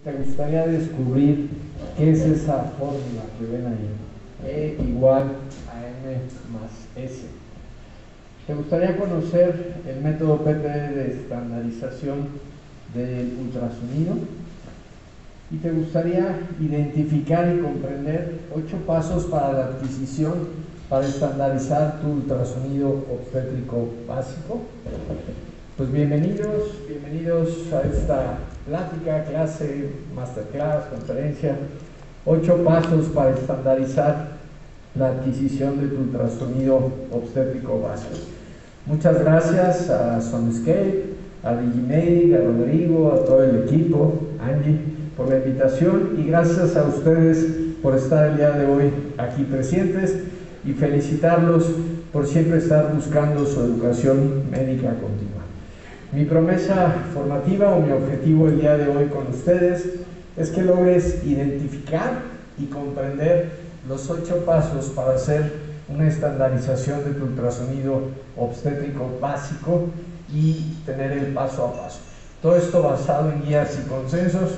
te gustaría descubrir qué es esa fórmula que ven ahí, E igual a M más S. Te gustaría conocer el método PTD de estandarización del ultrasonido y te gustaría identificar y comprender 8 pasos para la adquisición para estandarizar tu ultrasonido obstétrico básico. Pues bienvenidos a esta plática, clase, masterclass, conferencia. 8 pasos para estandarizar la adquisición de tu ultrasonido obstétrico básico. Muchas gracias a Sonescape, a Digimedic, a Rodrigo, a todo el equipo, Angie, por la invitación, y gracias a ustedes por estar el día de hoy aquí presentes y felicitarlos por siempre estar buscando su educación médica continua. Mi promesa formativa o mi objetivo el día de hoy con ustedes es que logres identificar y comprender los 8 pasos para hacer una estandarización de tu ultrasonido obstétrico básico y tener el paso a paso. Todo esto basado en guías y consensos,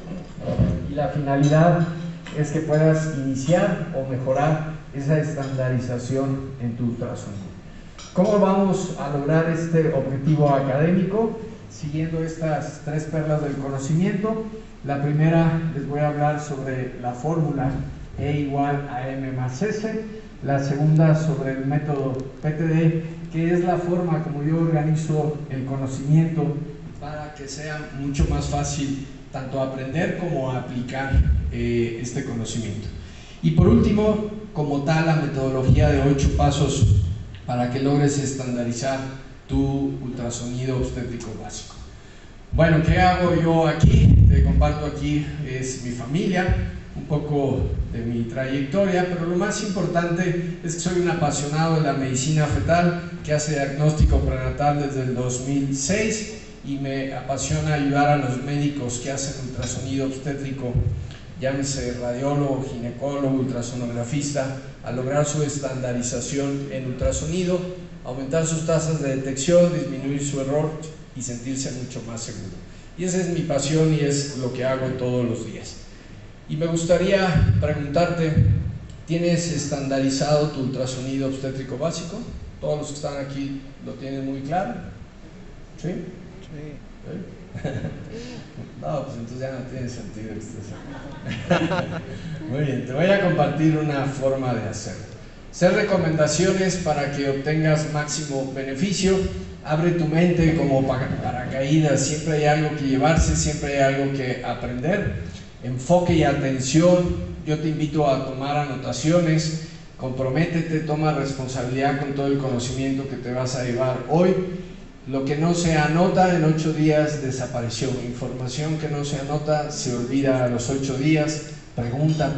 y la finalidad es que puedas iniciar o mejorar esa estandarización en tu ultrasonido. ¿Cómo vamos a lograr este objetivo académico? Siguiendo estas 3 perlas del conocimiento. La primera, les voy a hablar sobre la fórmula E igual a M más S. La segunda, sobre el método PTD, que es la forma como yo organizo el conocimiento para que sea mucho más fácil tanto aprender como aplicar este conocimiento. Y por último, como tal, la metodología de 8 pasos para que logres estandarizar tu ultrasonido obstétrico básico. Bueno, ¿qué hago yo aquí? Te comparto aquí es mi familia, un poco de mi trayectoria, pero lo más importante es que soy un apasionado de la medicina fetal que hace diagnóstico prenatal desde el 2006 y me apasiona ayudar a los médicos que hacen ultrasonido obstétrico, llámese radiólogo, ginecólogo, ultrasonografista, a lograr su estandarización en ultrasonido, aumentar sus tasas de detección, disminuir su error y sentirse mucho más seguro. Y esa es mi pasión y es lo que hago todos los días. Y me gustaría preguntarte, ¿tienes estandarizado tu ultrasonido obstétrico básico? ¿Todos los que están aquí lo tienen muy claro? ¿Sí? Sí. No, pues entonces ya no tiene sentido que estés aquí. Muy bien, te voy a compartir una forma de hacerlo. Hacer recomendaciones para que obtengas máximo beneficio. Abre tu mente como paracaídas, siempre hay algo que llevarse, siempre hay algo que aprender. Enfoque y atención. Yo te invito a tomar anotaciones, comprométete, toma responsabilidad con todo el conocimiento que te vas a llevar hoy. Lo que no se anota en 8 días desapareció. Información que no se anota se olvida a los 8 días. Pregunta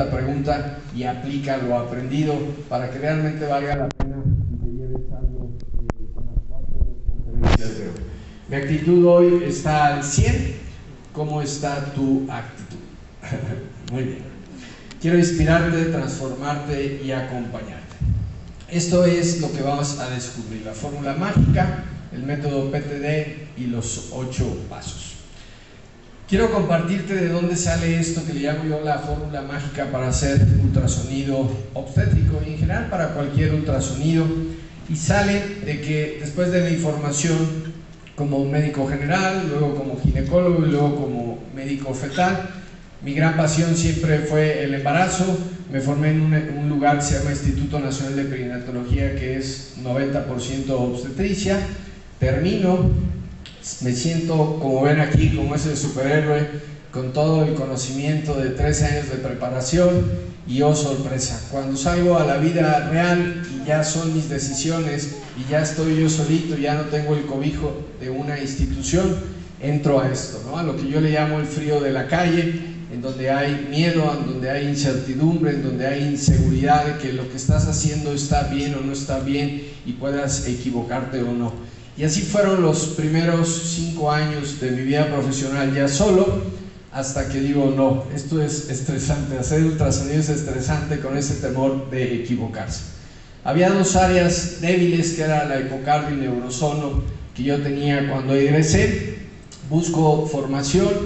y aplica lo aprendido para que realmente valga la pena y te lleves algo con las 4 conferencias de hoy. Mi actitud hoy está al 100. ¿Cómo está tu actitud? Muy bien. Quiero inspirarte, transformarte y acompañarte. Esto es lo que vamos a descubrir: la fórmula mágica, el método PTD y los 8 pasos. Quiero compartirte de dónde sale esto que le llamo yo la fórmula mágica para hacer ultrasonido obstétrico y en general para cualquier ultrasonido, y sale de que después de mi formación como médico general, luego como ginecólogo y luego como médico fetal, mi gran pasión siempre fue el embarazo. Me formé en un lugar que se llama Instituto Nacional de Perinatología, que es 90% obstetricia. Termino, me siento, como ven aquí, como ese superhéroe, con todo el conocimiento de 13 años de preparación, y oh sorpresa, cuando salgo a la vida real y ya son mis decisiones y ya estoy yo solito, ya no tengo el cobijo de una institución, entro a esto, ¿no? A lo que yo le llamo el frío de la calle, en donde hay miedo, en donde hay incertidumbre, en donde hay inseguridad de que lo que estás haciendo está bien o no está bien y puedas equivocarte o no. Y así fueron los primeros 5 años de mi vida profesional ya solo, hasta que digo, no, esto es estresante, hacer ultrasonido es estresante con ese temor de equivocarse. Había 2 áreas débiles, que era la ecocardio y neurosono, que yo tenía cuando egresé. Busco formación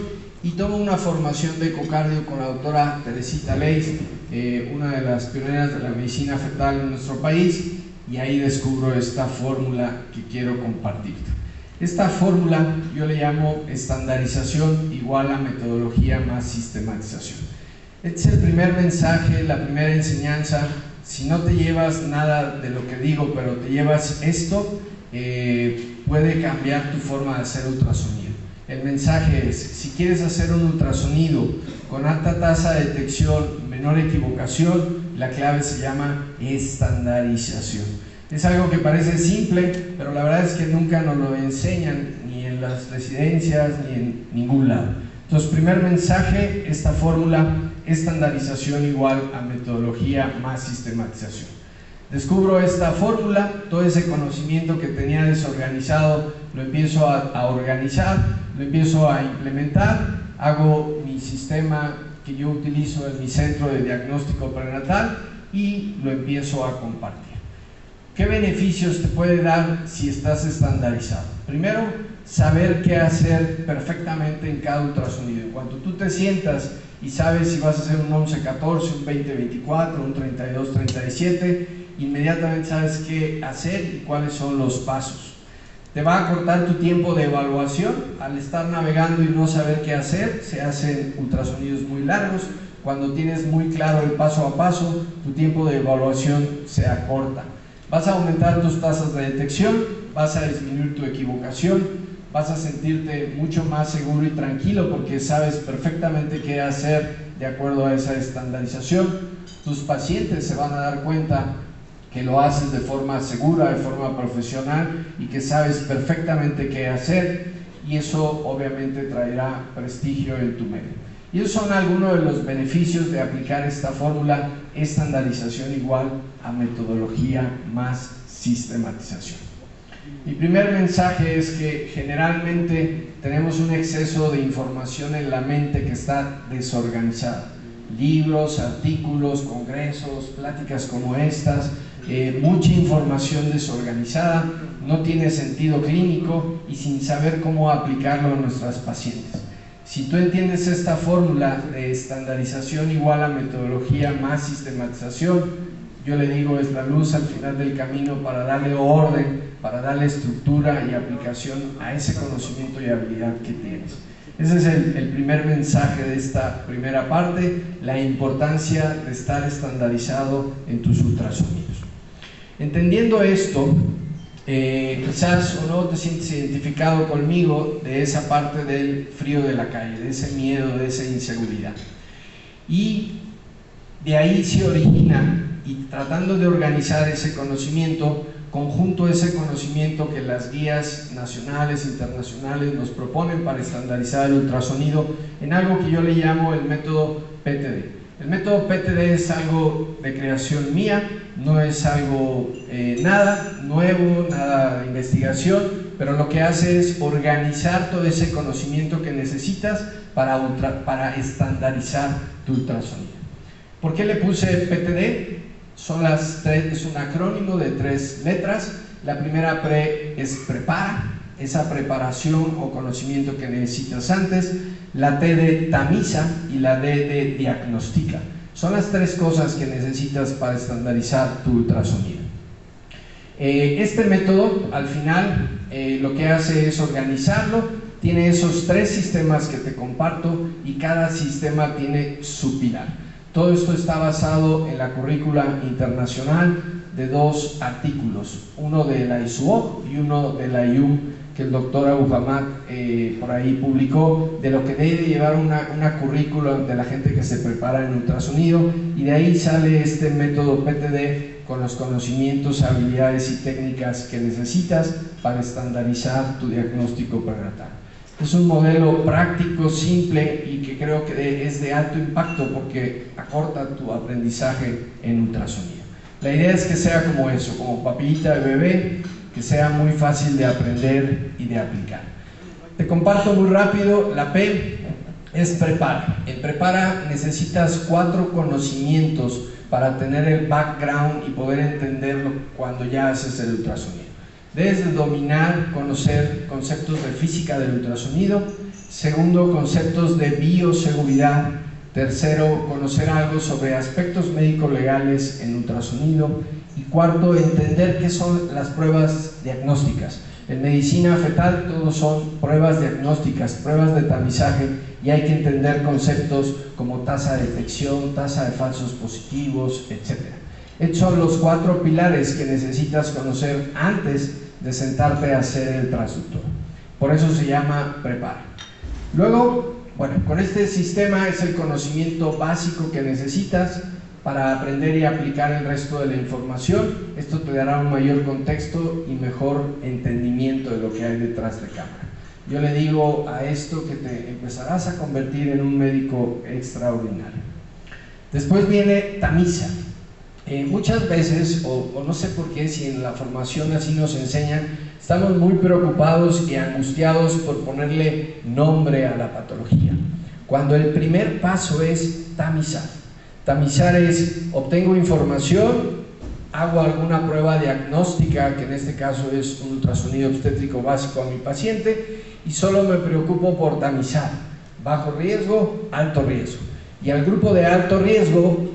y tomo una formación de ecocardio con la doctora Teresita Leis, una de las pioneras de la medicina fetal en nuestro país, y ahí descubro esta fórmula que quiero compartirte. Esta fórmula yo le llamo estandarización igual a metodología más sistematización. Este es el primer mensaje, la primera enseñanza. Si no te llevas nada de lo que digo, pero te llevas esto, puede cambiar tu forma de hacer ultrasonido. El mensaje es, si quieres hacer un ultrasonido con alta tasa de detección, menor equivocación, la clave se llama estandarización. Es algo que parece simple, pero la verdad es que nunca nos lo enseñan, ni en las residencias, ni en ningún lado. Entonces, primer mensaje, esta fórmula, estandarización igual a metodología más sistematización. Descubro esta fórmula, todo ese conocimiento que tenía desorganizado lo empiezo a organizar, lo empiezo a implementar, hago mi sistema que yo utilizo en mi centro de diagnóstico prenatal y lo empiezo a compartir. ¿Qué beneficios te puede dar si estás estandarizado? Primero, saber qué hacer perfectamente en cada ultrasonido. En cuanto tú te sientas y sabes si vas a hacer un 11-14, un 20-24, un 32-37, inmediatamente sabes qué hacer y cuáles son los pasos. Te va a cortar tu tiempo de evaluación. Al estar navegando y no saber qué hacer, se hacen ultrasonidos muy largos. Cuando tienes muy claro el paso a paso, tu tiempo de evaluación se acorta. Vas a aumentar tus tasas de detección, vas a disminuir tu equivocación, vas a sentirte mucho más seguro y tranquilo porque sabes perfectamente qué hacer de acuerdo a esa estandarización. Tus pacientes se van a dar cuenta que lo haces de forma segura, de forma profesional y que sabes perfectamente qué hacer, y eso obviamente traerá prestigio en tu medio. Y esos son algunos de los beneficios de aplicar esta fórmula, estandarización igual a metodología más sistematización. Mi primer mensaje es que generalmente tenemos un exceso de información en la mente que está desorganizada. Libros, artículos, congresos, pláticas como estas, mucha información desorganizada, no tiene sentido clínico y sin saber cómo aplicarlo a nuestras pacientes. Si tú entiendes esta fórmula de estandarización igual a metodología más sistematización, yo le digo, es la luz al final del camino para darle orden, para darle estructura y aplicación a ese conocimiento y habilidad que tienes. Ese es el primer mensaje de esta primera parte, la importancia de estar estandarizado en tus ultrasonidos. Entendiendo esto, quizás o no te sientes identificado conmigo de esa parte del frío de la calle, de ese miedo, de esa inseguridad. Y de ahí se origina, y tratando de organizar ese conocimiento, conjunto ese conocimiento que las guías nacionales, internacionales nos proponen para estandarizar el ultrasonido en algo que yo le llamo el método PTD. El método PTD es algo de creación mía, no es algo nada nuevo, nada de investigación, pero lo que hace es organizar todo ese conocimiento que necesitas para estandarizar tu ultrasonido. ¿Por qué le puse PTD? Es un acrónimo de 3 letras. La primera es prepara, esa preparación o conocimiento que necesitas antes. La T de tamiza y la D de diagnostica. Son las 3 cosas que necesitas para estandarizar tu ultrasonido. Este método, al final, lo que hace es organizarlo. Tiene esos 3 sistemas que te comparto y cada sistema tiene su pilar. Todo esto está basado en la currícula internacional de 2 artículos, uno de la ISUOG y uno de la IUM, que el doctor Abu Hamad por ahí publicó, de lo que debe llevar una currícula de la gente que se prepara en ultrasonido, y de ahí sale este método PTD con los conocimientos, habilidades y técnicas que necesitas para estandarizar tu diagnóstico prenatal. Es un modelo práctico, simple y que creo que es de alto impacto porque acorta tu aprendizaje en ultrasonido. La idea es que sea como eso, como papillita de bebé, que sea muy fácil de aprender y de aplicar. Te comparto muy rápido. La P es prepara. En prepara necesitas 4 conocimientos para tener el background y poder entenderlo cuando ya haces el ultrasonido. Debes de dominar, conocer conceptos de física del ultrasonido, Segundo, conceptos de bioseguridad. Tercero, conocer algo sobre aspectos médico-legales en ultrasonido. Y cuarto, entender qué son las pruebas diagnósticas. En medicina fetal todos son pruebas diagnósticas, pruebas de tamizaje, y hay que entender conceptos como tasa de detección, tasa de falsos positivos, etc. Estos son los 4 pilares que necesitas conocer antes de sentarte a hacer el transductor. Por eso se llama prepara. Luego, bueno, con este sistema es el conocimiento básico que necesitas para aprender y aplicar el resto de la información. Esto te dará un mayor contexto y mejor entendimiento de lo que hay detrás de cámara. Yo le digo a esto que te empezarás a convertir en un médico extraordinario. Después viene tamiza. Muchas veces, o no sé por qué, si en la formación así nos enseñan, estamos muy preocupados y angustiados por ponerle nombre a la patología, cuando el primer paso es tamizar. Tamizar es, obtengo información, hago alguna prueba diagnóstica, que en este caso es un ultrasonido obstétrico básico a mi paciente, y solo me preocupo por tamizar, bajo riesgo, alto riesgo. Y al grupo de alto riesgo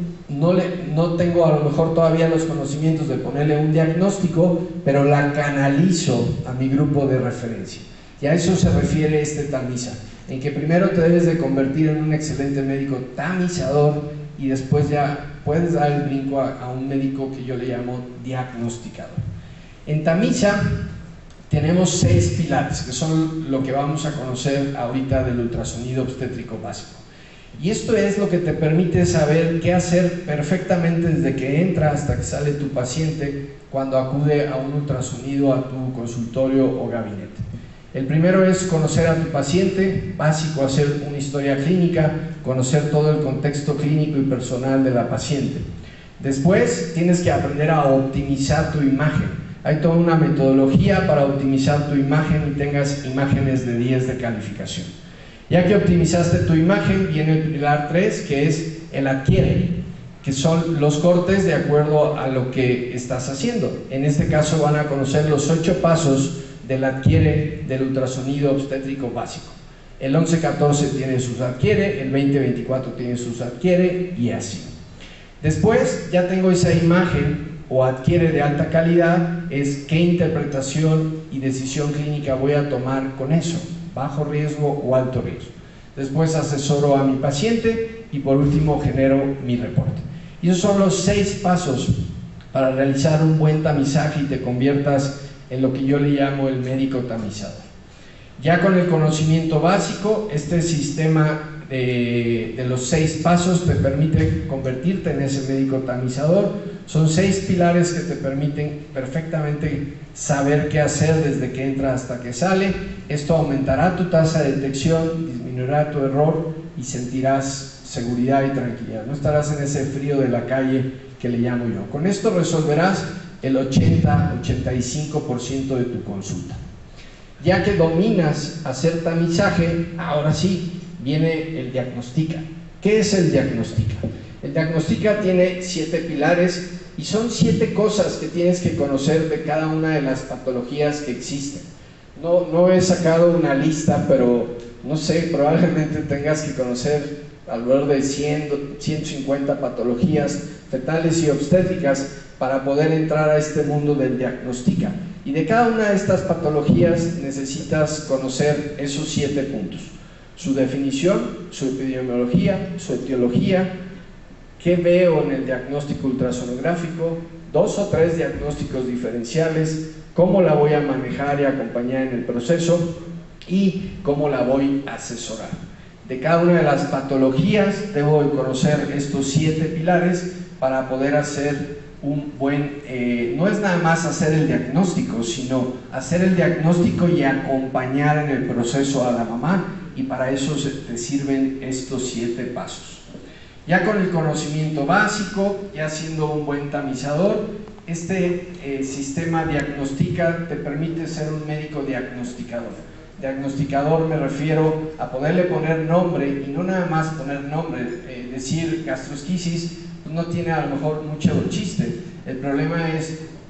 no tengo a lo mejor todavía los conocimientos de ponerle un diagnóstico, pero la canalizo a mi grupo de referencia. Y a eso se refiere este tamiza, en que primero te debes de convertir en un excelente médico tamizador y después ya puedes dar el brinco a un médico que yo le llamo diagnosticador. En tamiza tenemos 6 pilares, que son lo que vamos a conocer ahorita del ultrasonido obstétrico básico. Y esto es lo que te permite saber qué hacer perfectamente desde que entra hasta que sale tu paciente cuando acude a un ultrasonido a tu consultorio o gabinete. El primero es conocer a tu paciente, básico, hacer una historia clínica, conocer todo el contexto clínico y personal de la paciente. Después tienes que aprender a optimizar tu imagen. Hay toda una metodología para optimizar tu imagen y tengas imágenes de 10 de calificación. Ya que optimizaste tu imagen, viene el pilar 3, que es el adquiere, que son los cortes de acuerdo a lo que estás haciendo. En este caso van a conocer los 8 pasos del adquiere del ultrasonido obstétrico básico. El 11-14 tiene sus adquiere, el 20-24 tiene sus adquiere, y así. Después ya tengo esa imagen o adquiere de alta calidad, es qué interpretación y decisión clínica voy a tomar con eso, bajo riesgo o alto riesgo. Después asesoro a mi paciente y por último genero mi reporte. Y esos son los 6 pasos para realizar un buen tamizaje y te conviertas en lo que yo le llamo el médico tamizador. Ya con el conocimiento básico, este sistema de los 6 pasos te permite convertirte en ese médico tamizador. Son 6 pilares que te permiten perfectamente saber qué hacer desde que entra hasta que sale. Esto aumentará tu tasa de detección, disminuirá tu error y sentirás seguridad y tranquilidad. No estarás en ese frío de la calle que le llamo yo. Con esto resolverás el 80-85% de tu consulta. Ya que dominas hacer tamizaje, ahora sí viene el diagnostica. ¿Qué es el diagnostica? El diagnostica tiene 7 pilares y son 7 cosas que tienes que conocer de cada una de las patologías que existen. No he sacado una lista, pero no sé, probablemente tengas que conocer alrededor de 150 patologías fetales y obstétricas para poder entrar a este mundo del diagnostica. Y de cada una de estas patologías necesitas conocer esos 7 puntos: su definición, su epidemiología, su etiología, qué veo en el diagnóstico ultrasonográfico, 2 o 3 diagnósticos diferenciales, cómo la voy a manejar y acompañar en el proceso y cómo la voy a asesorar. De cada una de las patologías debo conocer estos 7 pilares para poder hacer un buen, no es nada más hacer el diagnóstico, sino hacer el diagnóstico y acompañar en el proceso a la mamá, y para eso te sirven estos 7 pasos. Ya con el conocimiento básico, ya siendo un buen tamizador, este sistema diagnostica te permite ser un médico diagnosticador. Diagnosticador me refiero a poderle poner nombre, y no nada más poner nombre, decir gastrosquisis no tiene a lo mejor mucho chiste. El problema es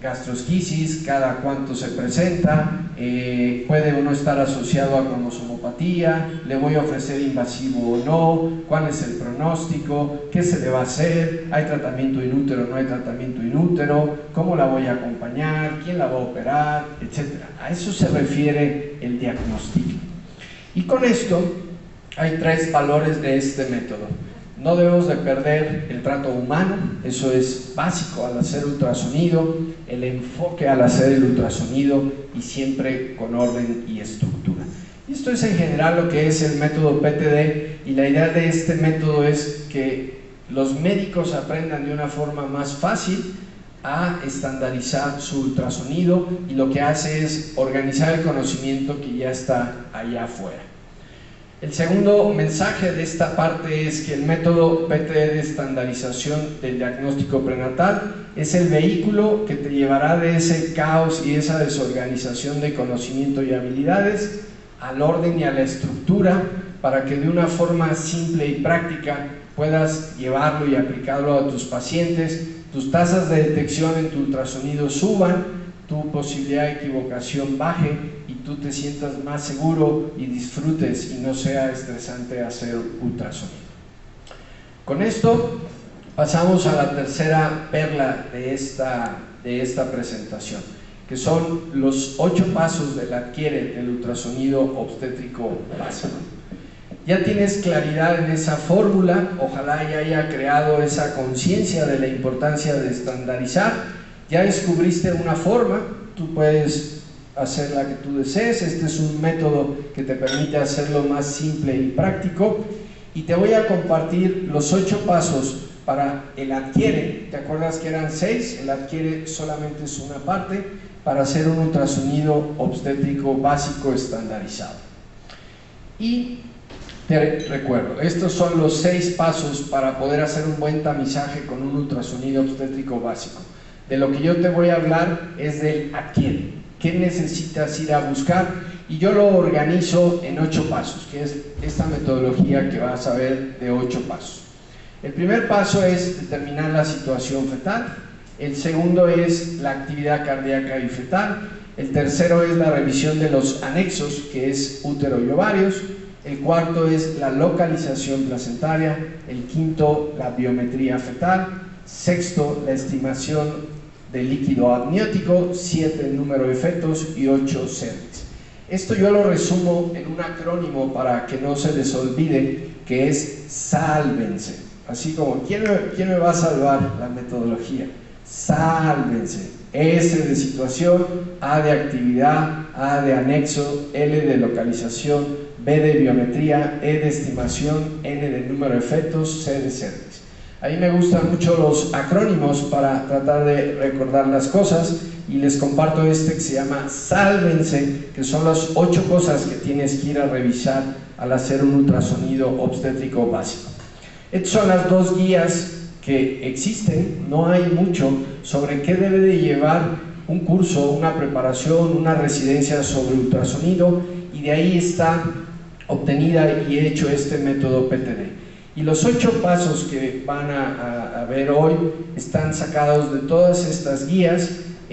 gastrosquisis, cada cuánto se presenta, puede o no estar asociado a cromosomopatía, le voy a ofrecer invasivo o no, cuál es el pronóstico, qué se le va a hacer, hay tratamiento in útero, no hay tratamiento in útero, cómo la voy a acompañar, quién la va a operar, etc. A eso se refiere el diagnóstico. Y con esto hay 3 valores de este método. No debemos de perder el trato humano, eso es básico al hacer ultrasonido, el enfoque al hacer el ultrasonido y siempre con orden y estructura. Y esto es en general lo que es el método PTD, y la idea de este método es que los médicos aprendan de una forma más fácil a estandarizar su ultrasonido, y lo que hace es organizar el conocimiento que ya está allá afuera. El segundo mensaje de esta parte es que el método PTD de estandarización del diagnóstico prenatal es el vehículo que te llevará de ese caos y esa desorganización de conocimiento y habilidades al orden y a la estructura, para que de una forma simple y práctica puedas llevarlo y aplicarlo a tus pacientes, tus tasas de detección en tu ultrasonido suban, tu posibilidad de equivocación baje y tú te sientas más seguro y disfrutes y no sea estresante hacer ultrasonido. Con esto pasamos a la tercera perla de esta presentación, que son los 8 pasos del adquiere del ultrasonido obstétrico básico. Ya tienes claridad en esa fórmula, ojalá ya haya creado esa conciencia de la importancia de estandarizar. Ya descubriste una forma, tú puedes hacer la que tú desees. Este es un método que te permite hacerlo más simple y práctico, y te voy a compartir los 8 pasos para el adquiere. ¿Te acuerdas que eran 6? El adquiere solamente es una parte para hacer un ultrasonido obstétrico básico estandarizado. Y te recuerdo, estos son los 6 pasos para poder hacer un buen tamizaje con un ultrasonido obstétrico básico. De lo que yo te voy a hablar es del adquiere. ¿Qué necesitas ir a buscar? Y yo lo organizo en 8 pasos, que es esta metodología que vas a ver de 8 pasos. El primer paso es determinar la situación fetal. El segundo es la actividad cardíaca y fetal. El tercero es la revisión de los anexos, que es útero y ovarios. El cuarto es la localización placentaria. El quinto, la biometría fetal. Sexto, la estimación del líquido amniótico. 7, el número de fetos, y 8, cervix. Esto yo lo resumo en un acrónimo para que no se les olvide, que es sálvense. Así como, ¿quién me va a salvar la metodología? Sálvense. S de situación, A de actividad, A de anexo, L de localización, B de biometría, E de estimación, N de número de fetos, C de cervix. A mí me gustan mucho los acrónimos para tratar de recordar las cosas, y les comparto este que se llama sálvense, que son las 8 cosas que tienes que ir a revisar al hacer un ultrasonido obstétrico básico. Estas son las 2 guías que existen, no hay mucho sobre qué debe de llevar un curso, una preparación, una residencia sobre ultrasonido, y de ahí está obtenida y hecho este método PTD. Y los 8 pasos que van a ver hoy están sacados de todas estas guías,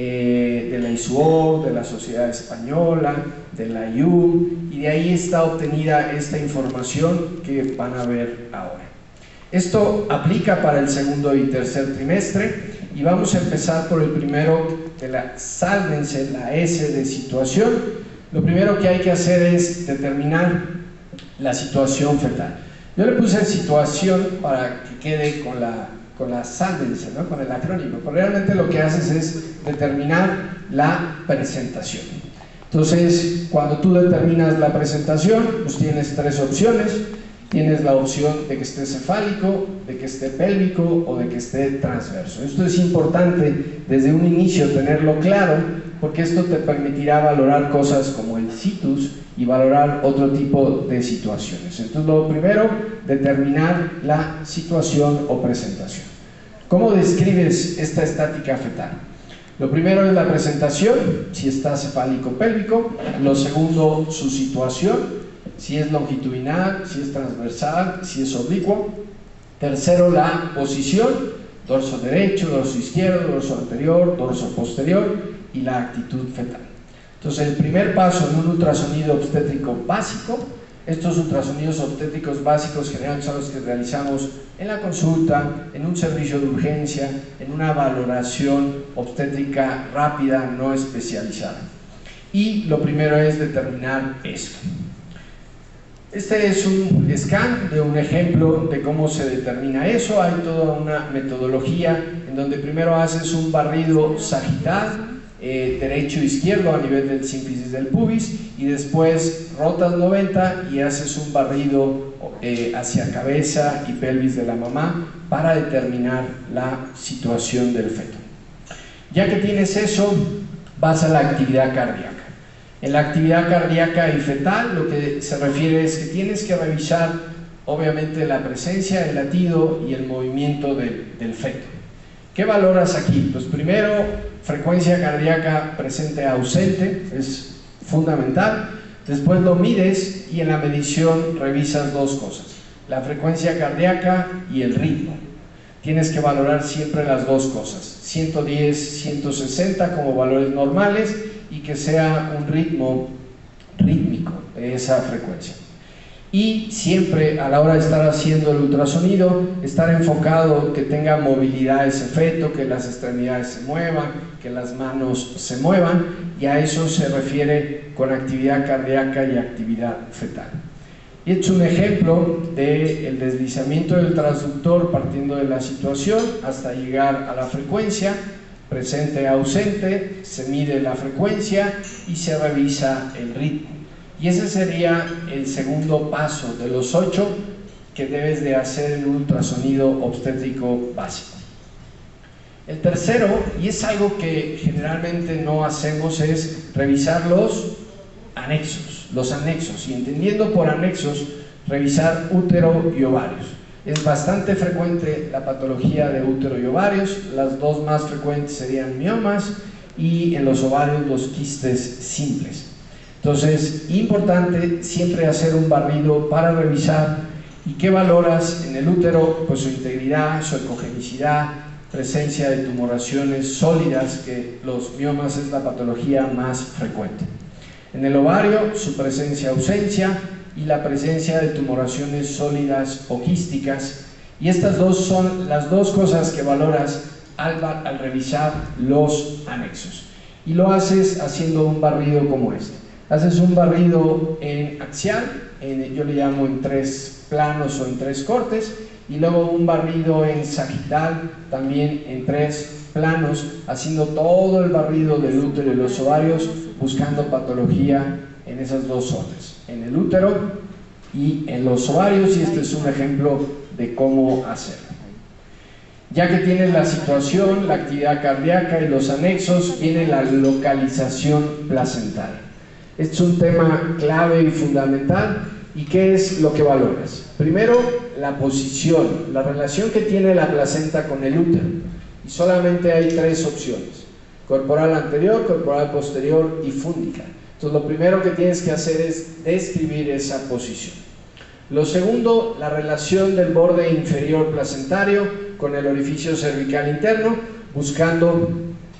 de la ISUOR, de la Sociedad Española, de la IUM, y de ahí está obtenida esta información que van a ver ahora. Esto aplica para el segundo y tercer trimestre, y vamos a empezar por el primero, de la sálvense, la S de situación. Lo primero que hay que hacer es determinar la situación fetal. Yo le puse situación para que quede con la sálvense, ¿no? Con el acrónimo, pero realmente lo que haces es determinar la presentación. Entonces, cuando tú determinas la presentación, pues tienes 3 opciones. Tienes la opción de que esté cefálico, de que esté pélvico o de que esté transverso. Esto es importante desde un inicio tenerlo claro, porque esto te permitirá valorar cosas como el situs y valorar otro tipo de situaciones. Entonces, lo primero, determinar la situación o presentación. ¿Cómo describes esta estática fetal? Lo primero es la presentación, si está cefálico-pélvico. Lo segundo, su situación, si es longitudinal, si es transversal, si es oblicuo. Tercero, la posición, dorso derecho, dorso izquierdo, dorso anterior, dorso posterior y la actitud fetal. Entonces, el primer paso en un ultrasonido obstétrico básico, estos ultrasonidos obstétricos básicos generalmente son los que realizamos en la consulta, en un servicio de urgencia, en una valoración obstétrica rápida, no especializada. Y lo primero es determinar esto. Este es un scan de un ejemplo de cómo se determina eso. Hay toda una metodología en donde primero haces un barrido sagital, derecho e izquierdo a nivel del sínfisis del pubis, y después rotas 90 y haces un barrido hacia cabeza y pelvis de la mamá para determinar la situación del feto. Ya que tienes eso, vas a la actividad cardíaca. En la actividad cardíaca y fetal lo que se refiere es que tienes que revisar obviamente la presencia, el latido y el movimiento del feto. ¿Qué valoras aquí? Pues primero, frecuencia cardíaca presente ausente, es fundamental. Después lo mides y en la medición revisas dos cosas: la frecuencia cardíaca y el ritmo. Tienes que valorar siempre las dos cosas, 110, 160 como valores normales, y que sea un ritmo rítmico de esa frecuencia. Y siempre a la hora de estar haciendo el ultrasonido, estar enfocado que tenga movilidad ese feto, que las extremidades se muevan, que las manos se muevan, y a eso se refiere con actividad cardíaca y actividad fetal. Y he hecho un ejemplo del deslizamiento del transductor partiendo de la situación hasta llegar a la frecuencia, presente ausente, se mide la frecuencia y se revisa el ritmo. Y ese sería el segundo paso de los 8 que debes de hacer en un ultrasonido obstétrico básico. El tercero, y es algo que generalmente no hacemos, es revisar los anexos, y entendiendo por anexos, revisar útero y ovarios. Es bastante frecuente la patología de útero y ovarios. Las dos más frecuentes serían miomas y en los ovarios los quistes simples. Entonces, importante siempre hacer un barrido para revisar. ¿Y qué valoras en el útero? Pues su integridad, su ecogenicidad, presencia de tumoraciones sólidas, que los miomas es la patología más frecuente. En el ovario, su presencia, ausencia, y la presencia de tumoraciones sólidas o quísticas, y estas dos son las dos cosas que valoras al revisar los anexos. Y lo haces haciendo un barrido como este. Haces un barrido en axial, yo le llamo en 3 planos o en 3 cortes, y luego un barrido en sagital, también en 3 planos, haciendo todo el barrido del útero y los ovarios, buscando patología en esas dos zonas, en el útero y en los ovarios, y este es un ejemplo de cómo hacerlo. Ya que tienes la situación, la actividad cardíaca y los anexos, viene la localización placentaria. Este es un tema clave y fundamental. ¿Y qué es lo que valoras? Primero, la posición, la relación que tiene la placenta con el útero, y solamente hay 3 opciones: corporal anterior, corporal posterior y fúndica. Entonces, lo primero que tienes que hacer es describir esa posición. Lo segundo, la relación del borde inferior placentario con el orificio cervical interno, buscando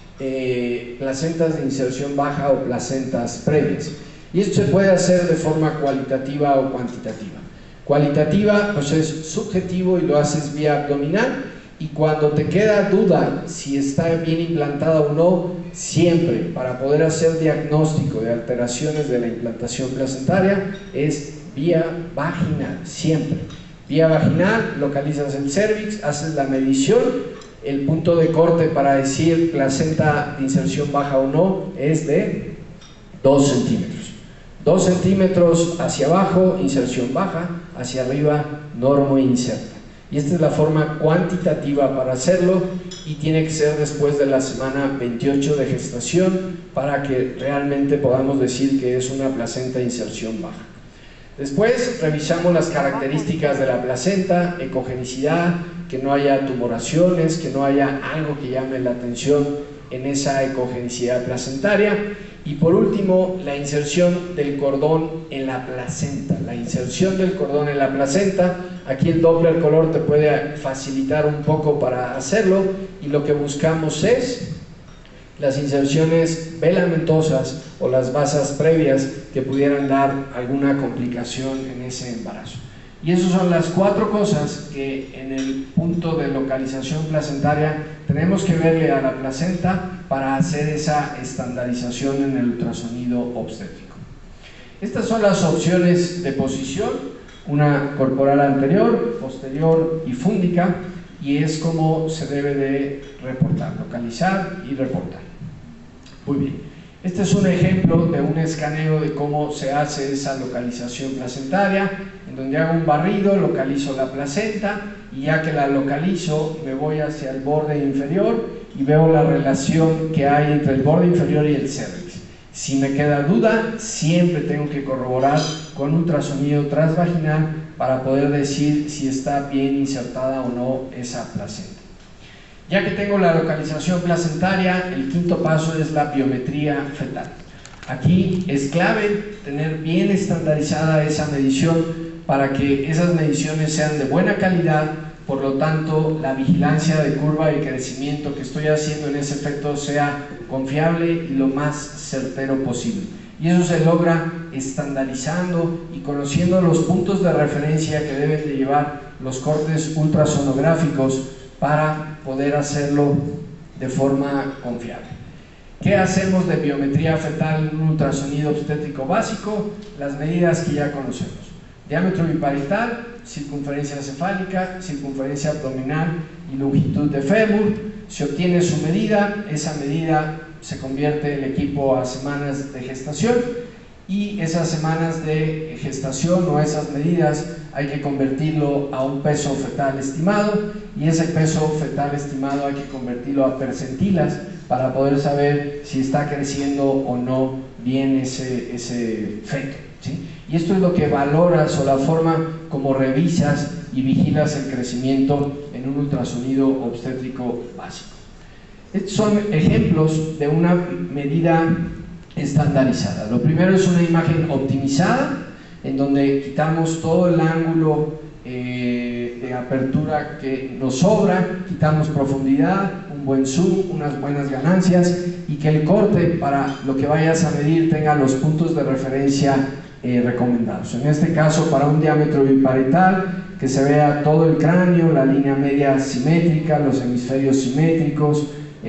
placentas de inserción baja o placentas previas. Y esto se puede hacer de forma cualitativa o cuantitativa. Cualitativa, pues es subjetivo y lo haces vía abdominal, y cuando te queda duda si está bien implantada o no, siempre para poder hacer diagnóstico de alteraciones de la implantación placentaria es vía vaginal, siempre. Vía vaginal, localizas el cervix, haces la medición, el punto de corte para decir placenta de inserción baja o no es de 2 centímetros. 2 centímetros hacia abajo, inserción baja, hacia arriba, normo inserta. Y esta es la forma cuantitativa para hacerlo, y tiene que ser después de la semana 28 de gestación para que realmente podamos decir que es una placenta de inserción baja. Después revisamos las características de la placenta, ecogenicidad, que no haya tumoraciones, que no haya algo que llame la atención en esa ecogenicidad placentaria, Y por último, la inserción del cordón en la placenta. La inserción del cordón en la placenta, aquí el Doppler color te puede facilitar un poco para hacerlo, y lo que buscamos es las inserciones velamentosas o las basas previas que pudieran dar alguna complicación en ese embarazo. Y esas son las 4 cosas que en el punto de localización placentaria tenemos que verle a la placenta para hacer esa estandarización en el ultrasonido obstétrico. Estas son las opciones de posición, una corporal anterior, posterior y fúndica, y es como se debe de reportar, localizar y reportar. Muy bien. Este es un ejemplo de un escaneo de cómo se hace esa localización placentaria, en donde hago un barrido, localizo la placenta, y ya que la localizo me voy hacia el borde inferior y veo la relación que hay entre el borde inferior y el cérvix. Si me queda duda, siempre tengo que corroborar con ultrasonido transvaginal para poder decir si está bien insertada o no esa placenta. Ya que tengo la localización placentaria, el quinto paso es la biometría fetal. Aquí es clave tener bien estandarizada esa medición para que esas mediciones sean de buena calidad, por lo tanto la vigilancia de curva de crecimiento que estoy haciendo en ese efecto sea confiable y lo más certero posible. Y eso se logra estandarizando y conociendo los puntos de referencia que deben de llevar los cortes ultrasonográficos para poder hacerlo de forma confiable. ¿Qué hacemos de biometría fetal en un ultrasonido obstétrico básico? Las medidas que ya conocemos: diámetro biparietal, circunferencia cefálica, circunferencia abdominal y longitud de fémur. Se obtiene su medida, esa medida se convierte el equipo a semanas de gestación, y esas semanas de gestación o esas medidas hay que convertirlo a un peso fetal estimado, y ese peso fetal estimado hay que convertirlo a percentilas para poder saber si está creciendo o no bien ese feto, ¿sí? Y esto es lo que valoras, o la forma como revisas y vigilas el crecimiento en un ultrasonido obstétrico básico. Estos son ejemplos de una medida estandarizada. Lo primero es una imagen optimizada, en donde quitamos todo el ángulo de apertura que nos sobra, quitamos profundidad, un buen zoom, unas buenas ganancias, y que el corte para lo que vayas a medir tenga los puntos de referencia recomendados. En este caso, para un diámetro biparietal, que se vea todo el cráneo, la línea media simétrica, los hemisferios simétricos,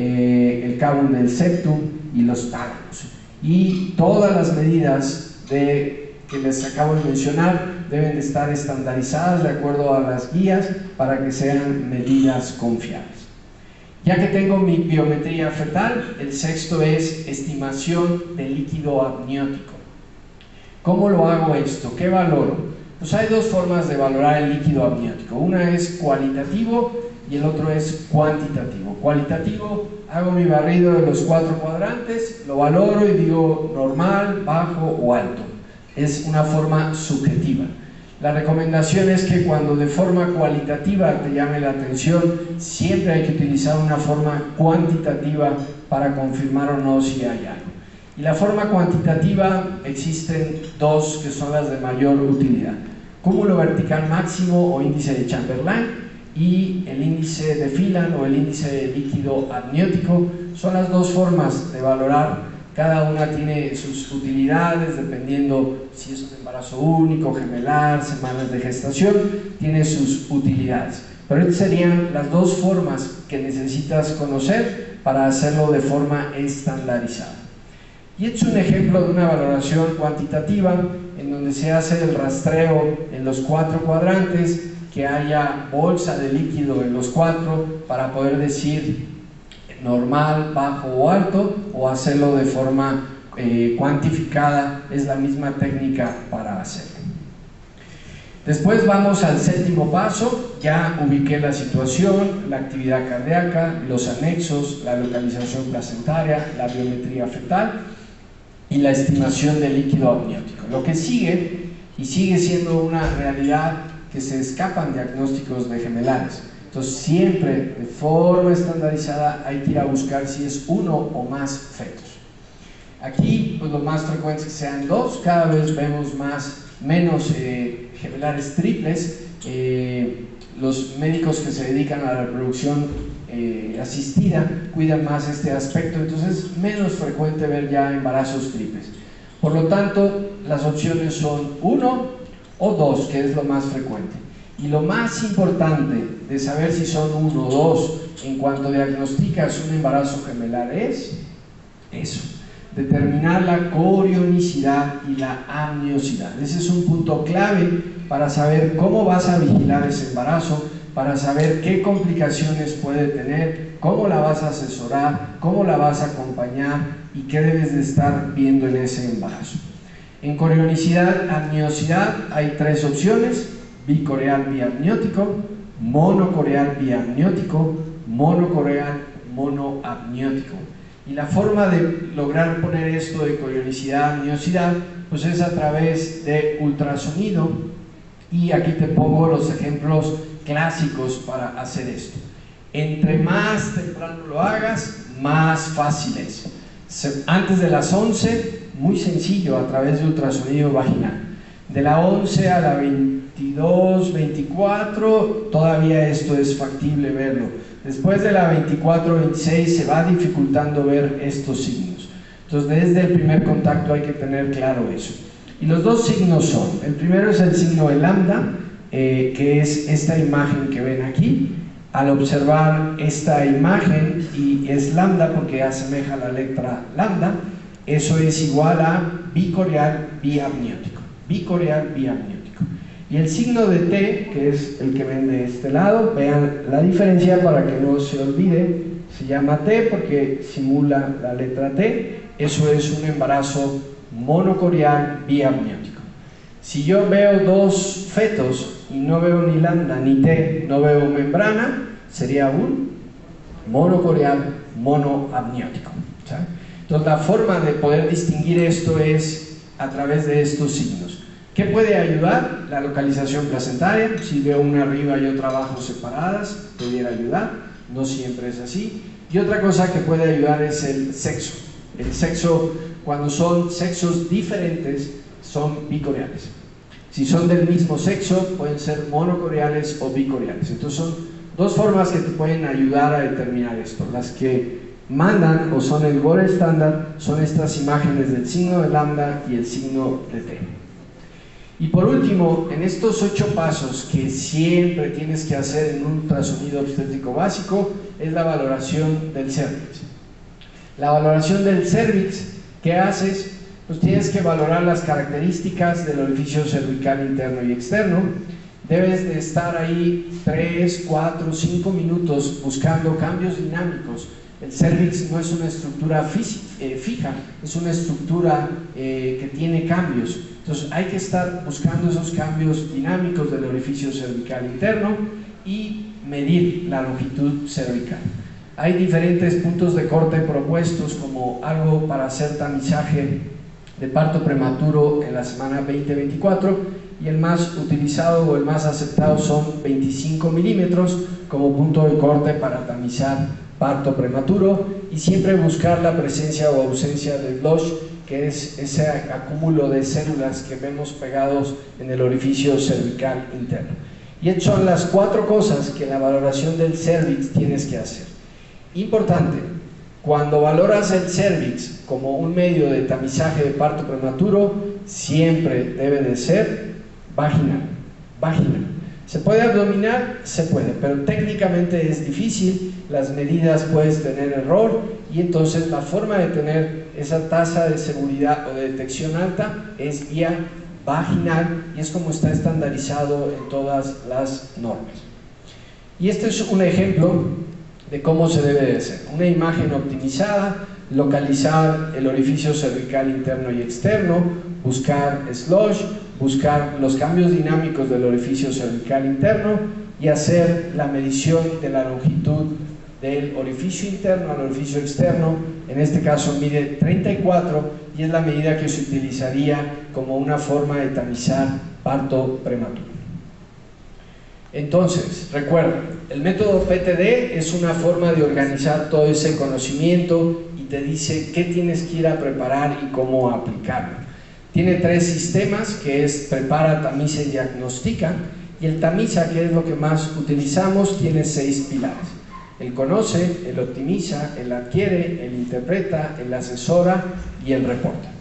el cabum del septum y los tálamos. Y todas las medidas que les acabo de mencionar deben de estar estandarizadas de acuerdo a las guías para que sean medidas confiables. Ya que tengo mi biometría fetal, el sexto es estimación de líquido amniótico. ¿Cómo lo hago esto? ¿Qué valoro? Pues hay 2 formas de valorar el líquido amniótico. Una es cualitativo y el otro es cuantitativo. Cualitativo: hago mi barrido de los 4 cuadrantes, lo valoro y digo normal, bajo o alto. Es una forma subjetiva. La recomendación es que cuando de forma cualitativa te llame la atención, siempre hay que utilizar una forma cuantitativa para confirmar o no si hay algo. Y la forma cuantitativa, existen 2 que son las de mayor utilidad: cúmulo vertical máximo o índice de Chamberlain, y el índice de Phelan o el índice de líquido amniótico. Son las 2 formas de valorar. Cada una tiene sus utilidades dependiendo si es un embarazo único, gemelar, semanas de gestación, tiene sus utilidades. Pero estas serían las 2 formas que necesitas conocer para hacerlo de forma estandarizada. Y este es un ejemplo de una valoración cuantitativa en donde se hace el rastreo en los 4 cuadrantes, que haya bolsa de líquido en los 4 para poder decir normal, bajo o alto, o hacerlo de forma cuantificada. Es la misma técnica para hacerlo. Después vamos al 7º paso. Ya ubiqué la situación, la actividad cardíaca, los anexos, la localización placentaria, la biometría fetal y la estimación del líquido amniótico. Lo que sigue, y sigue siendo una realidad, que se escapan diagnósticos de gemelares. Entonces siempre de forma estandarizada hay que ir a buscar si es uno o más fetos. Aquí pues lo más frecuente es que sean 2, cada vez vemos menos gemelares triples. Los médicos que se dedican a la reproducción asistida cuidan más este aspecto, entonces es menos frecuente ver ya embarazos triples. Por lo tanto, las opciones son 1 o 2, que es lo más frecuente. Y lo más importante de saber si son 1 o 2 en cuanto diagnosticas un embarazo gemelar es eso: determinar la corionicidad y la amniosidad. Ese es un punto clave para saber cómo vas a vigilar ese embarazo, para saber qué complicaciones puede tener, cómo la vas a asesorar, cómo la vas a acompañar y qué debes de estar viendo en ese embarazo. En corionicidad, amniosidad, hay 3 opciones: bicoreal biamniótico, monocoreal biamniótico, monocoreal monoamniótico. Y la forma de lograr poner esto de corionicidad, amniosidad, pues es a través de ultrasonido, y aquí te pongo los ejemplos clásicos para hacer esto. Entre más temprano lo hagas, más fácil es. Antes de las 11, muy sencillo, a través de ultrasonido vaginal. De la 11 a la 22, 24, todavía esto es factible verlo. Después de la 24, 26 se va dificultando ver estos signos. Entonces, desde el primer contacto hay que tener claro eso. Y los 2 signos son: el primero es el signo de lambda, que es esta imagen que ven aquí. Al observar esta imagen, y es lambda porque asemeja la letra lambda, eso es igual a bicoreal biamniótico. Bicoreal biamniótico. Y el signo de T, que es el que ven de este lado, vean la diferencia para que no se olvide, se llama T porque simula la letra T. Eso es un embarazo monocoreal biamniótico. Si yo veo 2 fetos y no veo ni lambda ni T, no veo membrana, sería un monocoreal monoamniótico. ¿Sabe? Entonces la forma de poder distinguir esto es a través de estos signos. ¿Qué puede ayudar? La localización placentaria. Si veo una arriba y otra abajo separadas, pudiera ayudar. No siempre es así. Y otra cosa que puede ayudar es el sexo. El sexo, cuando son sexos diferentes, son bicoreales. Si son del mismo sexo, pueden ser monocoreales o bicoreales. Entonces son 2 formas que te pueden ayudar a determinar esto. Las que mandan o son el gold estándar son estas imágenes del signo de lambda y el signo de T. Y por último, en estos 8 pasos que siempre tienes que hacer en un ultrasonido obstétrico básico, es la valoración del cérvix. La valoración del cérvix, ¿qué haces? Pues tienes que valorar las características del orificio cervical interno y externo. Debes de estar ahí 3, 4, 5 minutos buscando cambios dinámicos. El cérvix no es una estructura fija, es una estructura que tiene cambios. Entonces hay que estar buscando esos cambios dinámicos del orificio cervical interno y medir la longitud cervical. Hay diferentes puntos de corte propuestos, como algo para hacer tamizaje de parto prematuro en la semana 20-24, y el más utilizado o el más aceptado son 25 milímetros como punto de corte para tamizar parto prematuro, y siempre buscar la presencia o ausencia del blush, que es ese acúmulo de células que vemos pegados en el orificio cervical interno. Y estas son las 4 cosas que en la valoración del cérvix tienes que hacer. Importante: cuando valoras el cérvix como un medio de tamizaje de parto prematuro, siempre debe de ser vaginal. Vaginal. ¿Se puede abdominal? Se puede, pero técnicamente es difícil, las medidas puedes tener error, y entonces la forma de tener esa tasa de seguridad o de detección alta es vía vaginal, y es como está estandarizado en todas las normas. Y este es un ejemplo de cómo se debe de hacer. Una imagen optimizada: localizar el orificio cervical interno y externo, buscar slush, buscar los cambios dinámicos del orificio cervical interno y hacer la medición de la longitud del orificio interno al orificio externo. En este caso mide 34 y es la medida que se utilizaría como una forma de tamizar parto prematuro. Entonces, recuerda, el método PTD es una forma de organizar todo ese conocimiento y te dice qué tienes que ir a preparar y cómo aplicarlo. Tiene 3 sistemas, que es prepara, tamiza y diagnostica, y el tamiza, que es lo que más utilizamos, tiene 6 pilares. El conoce, el optimiza, el adquiere, el interpreta, el asesora y el reporta.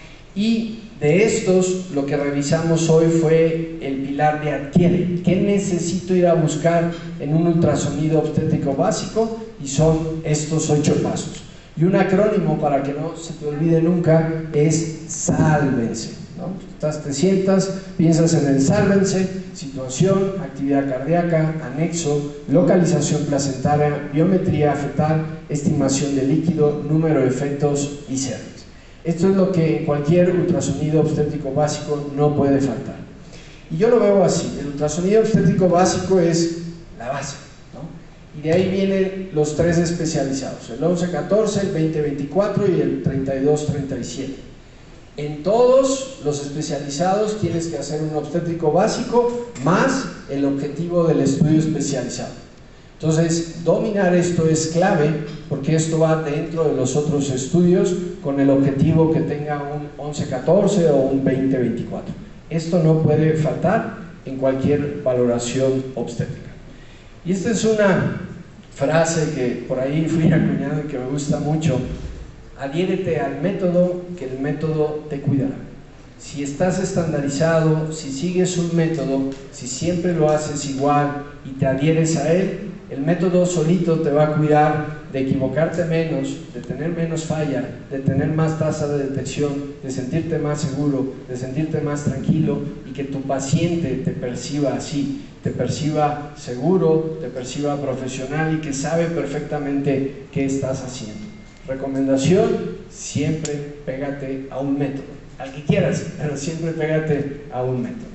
Y de estos, lo que revisamos hoy fue el pilar de adquiere. ¿Qué necesito ir a buscar en un ultrasonido obstétrico básico? Y son estos 8 pasos. Y un acrónimo, para que no se te olvide nunca, es sálvense, ¿no? Te sientas, piensas en el sálvense: situación, actividad cardíaca, anexo, localización placentaria, biometría fetal, estimación de líquido, número de fetos y cervix. Esto es lo que en cualquier ultrasonido obstétrico básico no puede faltar. Y yo lo veo así: el ultrasonido obstétrico básico es la base, ¿no? Y de ahí vienen los 3 especializados, el 11-14, el 20-24 y el 32-37. En todos los especializados tienes que hacer un obstétrico básico más el objetivo del estudio especializado. Entonces, dominar esto es clave, porque esto va dentro de los otros estudios con el objetivo que tenga un 11-14 o un 20-24. Esto no puede faltar en cualquier valoración obstétrica. Y esta es una frase que por ahí fui acuñando y que me gusta mucho: adhiérete al método, que el método te cuidará. Si estás estandarizado, si sigues un método, si siempre lo haces igual y te adhieres a él, el método solito te va a cuidar de equivocarte menos, de tener menos falla, de tener más tasa de detección, de sentirte más seguro, de sentirte más tranquilo, y que tu paciente te perciba así, te perciba seguro, te perciba profesional y que sabe perfectamente qué estás haciendo. Recomendación: siempre pégate a un método, al que quieras, pero siempre pégate a un método.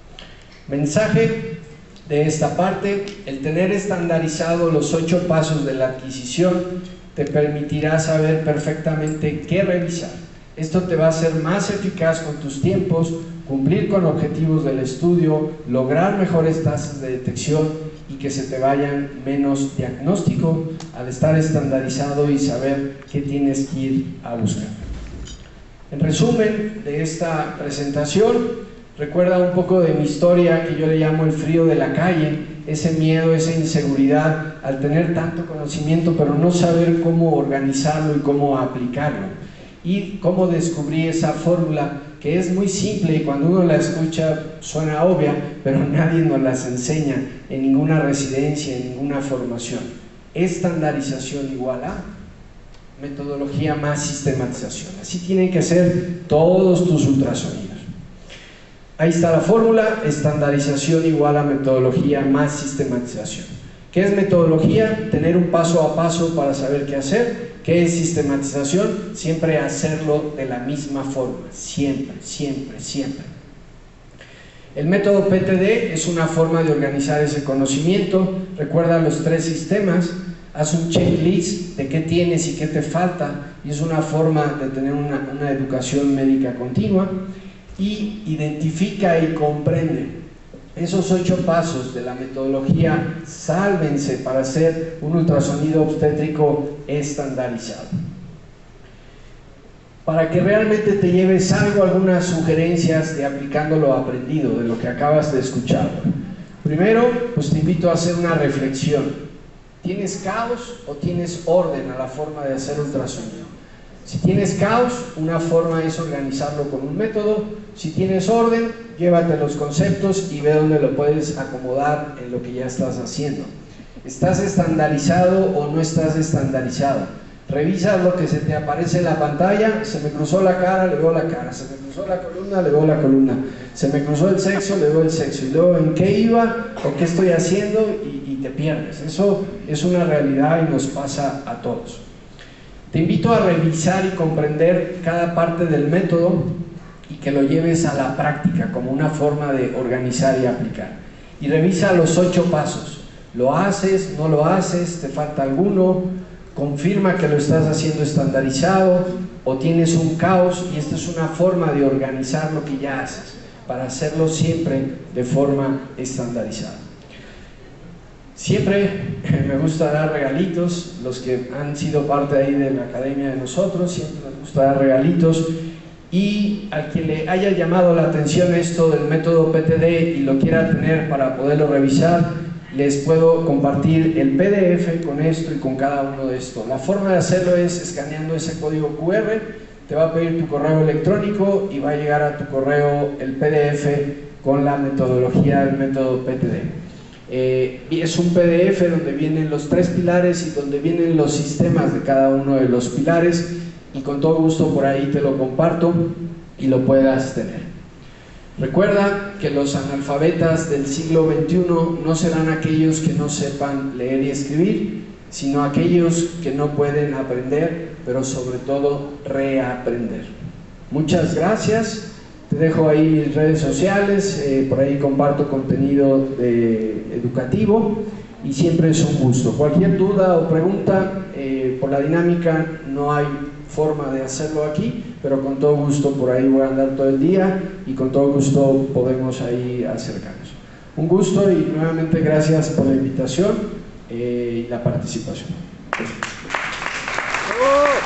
Mensaje de esta parte: el tener estandarizado los 8 pasos de la adquisición te permitirá saber perfectamente qué revisar. Esto te va a hacer más eficaz con tus tiempos, cumplir con objetivos del estudio, lograr mejores tasas de detección y que se te vayan menos diagnóstico al estar estandarizado y saber qué tienes que ir a buscar. En resumen de esta presentación, recuerda un poco de mi historia, que yo le llamo el frío de la calle, ese miedo, esa inseguridad al tener tanto conocimiento pero no saber cómo organizarlo y cómo aplicarlo, y cómo descubrí esa fórmula que es muy simple y cuando uno la escucha suena obvia, pero nadie nos las enseña en ninguna residencia, en ninguna formación. Estandarización igual a metodología más sistematización. Así tienen que ser todos tus ultrasonidos. Ahí está la fórmula: estandarización igual a metodología más sistematización. ¿Qué es metodología? Tener un paso a paso para saber qué hacer. ¿Qué es sistematización? Siempre hacerlo de la misma forma, siempre, siempre, siempre. El método PTD es una forma de organizar ese conocimiento. Recuerda los 3 sistemas, haz un checklist de qué tienes y qué te falta, y es una forma de tener una educación médica continua. Y identifica y comprende esos 8 pasos de la metodología sálvense para hacer un ultrasonido obstétrico estandarizado. Para que realmente te lleves algo, algunas sugerencias de aplicando lo aprendido, de lo que acabas de escuchar. Primero, pues te invito a hacer una reflexión. ¿Tienes caos o tienes orden a la forma de hacer ultrasonido? Si tienes caos, una forma es organizarlo con un método. Si tienes orden, llévate los conceptos y ve dónde lo puedes acomodar en lo que ya estás haciendo. ¿Estás estandarizado o no estás estandarizado? Revisa lo que se te aparece en la pantalla. Se me cruzó la cara, le veo la cara. Se me cruzó la columna, le veo la columna. Se me cruzó el sexo, le veo el sexo. Y luego, ¿en qué iba o qué estoy haciendo? Y te pierdes. Eso es una realidad y nos pasa a todos. Te invito a revisar y comprender cada parte del método y que lo lleves a la práctica como una forma de organizar y aplicar. Y revisa los 8 pasos. ¿Lo haces? ¿No lo haces? ¿Te falta alguno? Confirma que lo estás haciendo estandarizado o tienes un caos, y esta es una forma de organizar lo que ya haces para hacerlo siempre de forma estandarizada. Siempre me gusta dar regalitos, los que han sido parte ahí de la academia de nosotros, siempre nos gusta dar regalitos, y al quien le haya llamado la atención esto del método PTD y lo quiera tener para poderlo revisar, les puedo compartir el PDF con esto y con cada uno de estos. La forma de hacerlo es escaneando ese código QR, te va a pedir tu correo electrónico y va a llegar a tu correo el PDF con la metodología del método PTD. Es un PDF donde vienen los 3 pilares y donde vienen los sistemas de cada uno de los pilares, y con todo gusto por ahí te lo comparto y lo puedas tener. Recuerda que los analfabetas del siglo XXI no serán aquellos que no sepan leer y escribir, sino aquellos que no pueden aprender, pero sobre todo reaprender. Muchas gracias. Te dejo ahí mis redes sociales, por ahí comparto contenido educativo y siempre es un gusto. Cualquier duda o pregunta, por la dinámica no hay forma de hacerlo aquí, pero con todo gusto por ahí voy a andar todo el día y con todo gusto podemos ahí acercarnos. Un gusto y nuevamente gracias por la invitación y la participación. Gracias.